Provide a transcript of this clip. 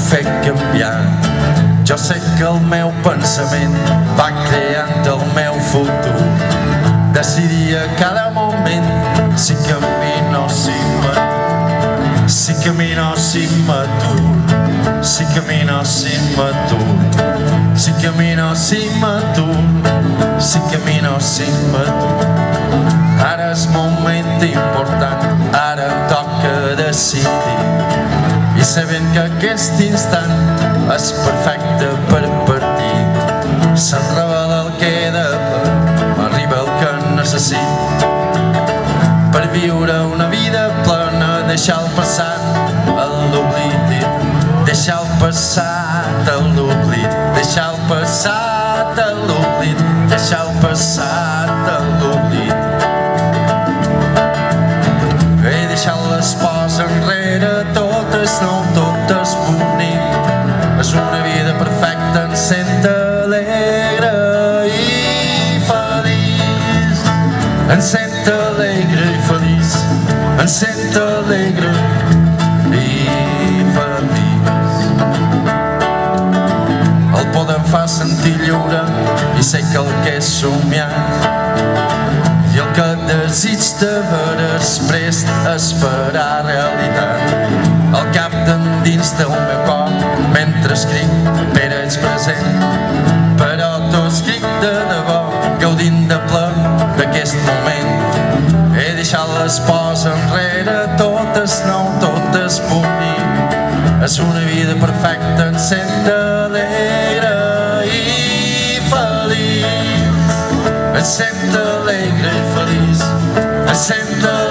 fet canviar. Jo sé que el meu pensament va creant el meu futur. Decidia cada moment si camino o si m'aturo, si camino o si m'aturo, si camino o si m'aturo, si camino o si m'aturo, si camino o si m'aturo. Ara és moment important, ara toca decidir, i sabent que aquest instant és perfecte per partir. Se'n revela el que he de per, m'arriba el que necessit per viure una vida plena. Deixar el passat a l'oblit, deixar el passat a l'oblit, deixar el passat a l'oblit, deixar el passat a l'oblit. He deixat l'espòs enrere, tot és nou, tot és bonic. És una vida perfecta, em sent alegre i feliç. Em sent alegre i feliç, em sent alegre i feliç. El poder em fa sentir lliure i sé que el que he somiat i el que desig de veres prest es farà realitat. Al cap d'endins del meu cor, mentre escric, per ells present, però tot escric de debò, gaudint de ple d'aquest moment. He deixat l'espòs enrere, tot és nou, tot és bonic. És una vida perfecta, em sent alegre i feliç. Em sent alegre i feliç, em sent alegre